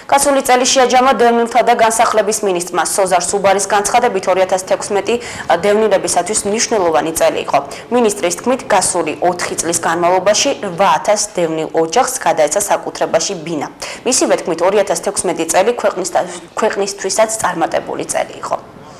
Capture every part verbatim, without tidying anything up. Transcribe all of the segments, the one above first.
გასული წელი შეაჯამა დევნილთა და განსახლების მინისტრმა სოზარ სუბარის განცხადებით ორი ათას თექვსმეტი დევნილებისათვის მნიშვნელოვანი წელი იყო. მინისტრის თქმით, გასული ოთხი წლის განმავლობაში რვა ათას დევნილ ოჯახს გადაეცა საკუთრებაში ბინა. მისივე თქმით, ორი ათას თექვსმეტი წელი ქვეყნისთვისაც წარმატებული წელი იყო.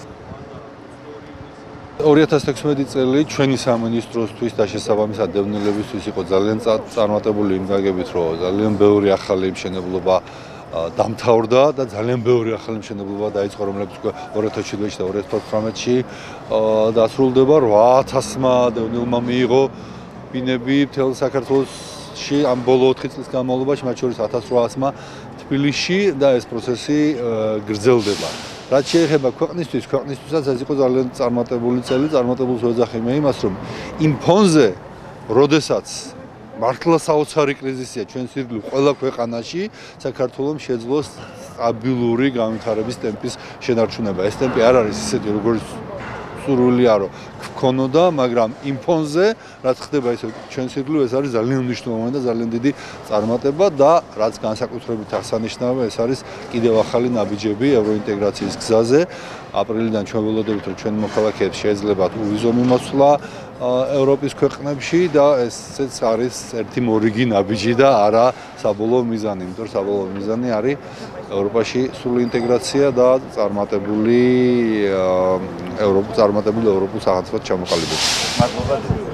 ორი ათას თექვსმეტი წელი ჩვენი სამინისტროსთვის და შესაბამისად დევნილებისთვის იყო ძალიან წარმატებული იმ გაგებით, რომ ძალიან ბევრი ახალი მშენებლობა დამთავრდა და ძალიან ბევრი ახალი მშენებლობა დაიწყო, რომლებიც ორი ათას შვიდმეტში და ორი ათას თოთხმეტში დასრულდება. რვა ათასმა დევნილმა მიიღო ბინები მთელ საქართველოში ამ ბოლო ოთხი წლის განმავლობაში, მათ შორის ათას რვაასმა თბილისში და ეს პროცესი გრძელდება. რაც შეეხება ქვეყნისთვის, ქვეყნისთვისაც ეს იყო ძალიან წარმატებული წელი, წარმატებულს ვეძახი მე იმას, რომ იმ ფონზე, როდესაც მართლა საოცარი კრიზისია ჩვენ სირგლივ ყველა ქვეყანაში, საქართველოს შეძლო სტაბილური განვითარების ტემპის შენარჩუნება. ეს ტემპი არ არის ისეთი, როგორც სურვილია, რომ გქონოდა, მაგრამ იმ ფონზე, რაც ხდება ისე ჩვენ სირგლივ, ეს არის ძალიან მნიშვნელოვანი და ძალიან დიდი წარმატება და რაც განსაკუთრებით აღსანიშნავია, ეს არის კიდევ ახალი ნაბიჯები ევროინტეგრაციის გზაზე. აპრილიდან ჩვენ ველოდებით, რომ ჩვენ მოქალაქეებს შეეძლებათ უვიზო მიმოსვლა ევროპის ქვეყნებში და ესეც არის ერთი მორიგი ნაბიჯი და არა საბოლოო მიზანი, იმიტომ რომ საბოლოო მიზანი არის ევროპაში სრული ინტეგრაცია და წარმატებული ევროპა წარმატებული ევროპულ სახელმწიფოდ ჩამოყალიბება.